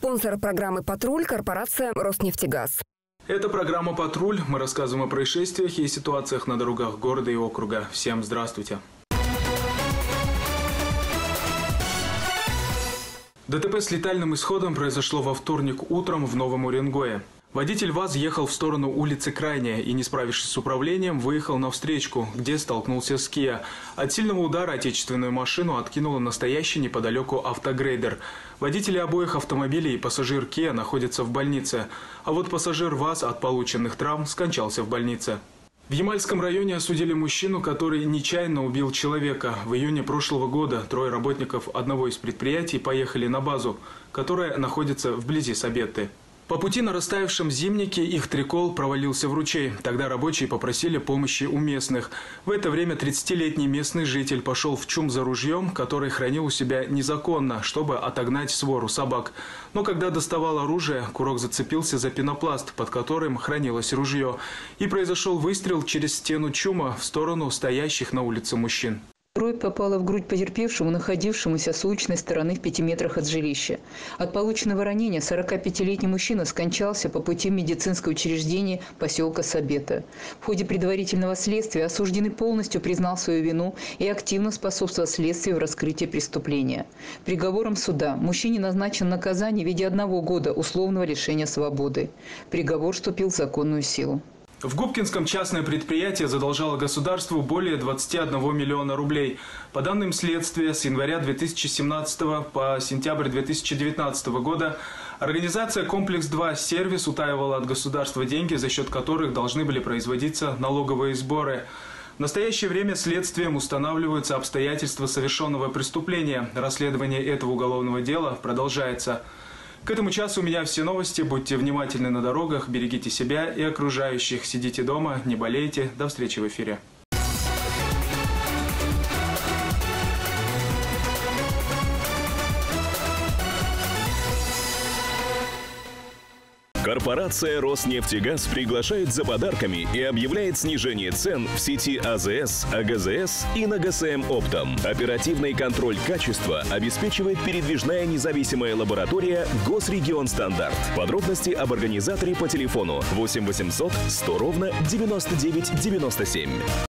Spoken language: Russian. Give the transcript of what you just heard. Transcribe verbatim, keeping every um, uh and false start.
Спонсор программы «Патруль» – корпорация «Роснефтегаз». Это программа «Патруль». Мы рассказываем о происшествиях и ситуациях на дорогах города и округа. Всем здравствуйте. ДТП с летальным исходом произошло во вторник утром в Новом Уренгое. Водитель ВАЗ ехал в сторону улицы Крайняя и, не справившись с управлением, выехал на встречку, где столкнулся с Kia. От сильного удара отечественную машину откинуло настоящий неподалеку автогрейдер. Водители обоих автомобилей и пассажир Kia находятся в больнице, а вот пассажир ВАЗ от полученных травм скончался в больнице. В Ямальском районе осудили мужчину, который нечаянно убил человека. В июне прошлого года трое работников одного из предприятий поехали на базу, которая находится вблизи Сабетты. По пути на растаявшем зимнике их трикол провалился в ручей. Тогда рабочие попросили помощи у местных. В это время тридцатилетний местный житель пошел в ЧУМ за ружьем, который хранил у себя незаконно, чтобы отогнать свору собак. Но когда доставал оружие, курок зацепился за пенопласт, под которым хранилось ружье. И произошел выстрел через стену ЧУМа в сторону стоящих на улице мужчин. Дробь попала в грудь потерпевшему, находившемуся с уличной стороны в пяти метрах от жилища. От полученного ранения сорокапятилетний мужчина скончался по пути в медицинское учреждение поселка Сабетта. В ходе предварительного следствия осужденный полностью признал свою вину и активно способствовал следствию в раскрытии преступления. Приговором суда мужчине назначено наказание в виде одного года условного лишения свободы. Приговор вступил в законную силу. В Губкинском частное предприятие задолжало государству более двадцати одного миллиона рублей. По данным следствия, с января две тысячи семнадцатого по сентябрь две тысячи девятнадцатого года организация «Комплекс-два Сервис» утаивала от государства деньги, за счет которых должны были производиться налоговые сборы. В настоящее время следствием устанавливаются обстоятельства совершенного преступления. Расследование этого уголовного дела продолжается. К этому часу у меня все новости. Будьте внимательны на дорогах, берегите себя и окружающих. Сидите дома, не болейте. До встречи в эфире. Корпорация «Роснефтегаз» приглашает за подарками и объявляет снижение цен в сети АЗС, АГЗС и на ГСМ Оптом. Оперативный контроль качества обеспечивает передвижная независимая лаборатория «Госрегионстандарт». Подробности об организаторе по телефону восемь восемьсот сто ровно девяносто девять девяносто семь.